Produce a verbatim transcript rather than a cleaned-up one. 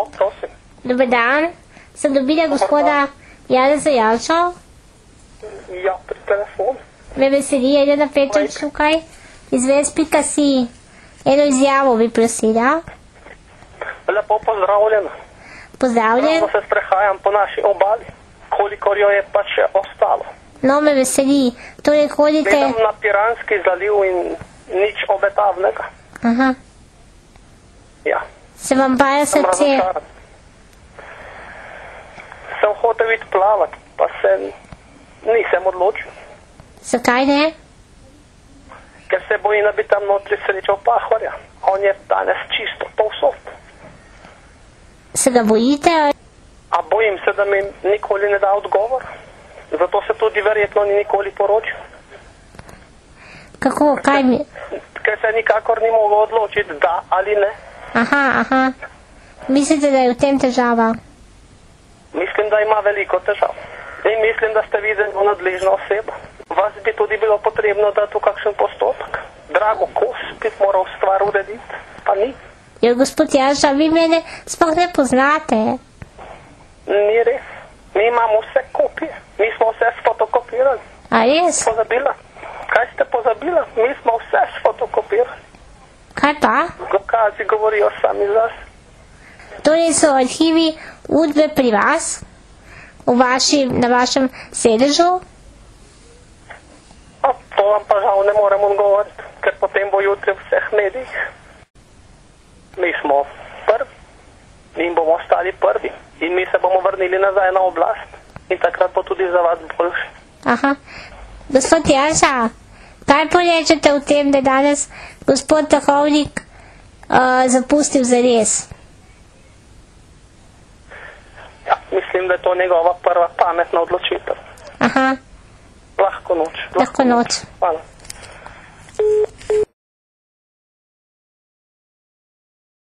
prosim. Dober dan, sem dobila gospoda Janeza Janšo. Ja, pri telefonu. Me veseli, Elena Petrič tukaj, izvez pika si. Eno izjavo bi prosila. Lepo pozdravljena. Pozdravljen. Ravno se sprehajam po naši obali, kolikor jo je pač še ostalo. No, me veseli. Torej, hodite... Gledam na Piranski zaliv in nič obetavnega. Aha. Ja. Se vam paja Sem srce? razočaran. Sem hotel iti plavati, pa se nisem odločil. Zakaj ne? Ker se bojim, da bi tam notri srečal pahorja. On je danes čisto povsod. Se ga bojite? A bojim se, da mi nikoli ne da odgovor. Zato se tudi verjetno ni nikoli poročil. Kako, kaj mi... Ker se nikakor ni mogel odločiti, da ali ne. Aha, aha. Mislite, da je v tem težava? Mislim, da ima veliko težav. In mislim, da ste videli nadležna oseba. Vas bi tudi bilo potrebno dati v kakšen postopek. Drago Kos bi moral stvar urediti, pa ni. Ja, gospod Janša, vi mene sploh ne poznate. Ni res. Mi imamo vse kopije. Mi smo vse sfotokopirali. A res? Pozabila? Kaj ste pozabila? Mi smo vse sfotokopirali. Kaj pa? Dokazi govorijo sami zase. Torej so arhivi Udbe pri vas? V vaši, na vašem sedežu? A to vam pa žal ne morem odgovoriti, ker potem bo jutri v vseh medijih. Mi smo prvi in bomo ostali prvi. In mi se bomo vrnili nazaj na oblast. In takrat bo tudi za vas boljši. Aha. Gospod Janša, kaj porečete v tem, da je danes gospod Tahovnik uh, zapustil zares? Ja, mislim, da je to njegova prva pametna odločitev. Aha. Lahko noč. Lahko noč. Hvala.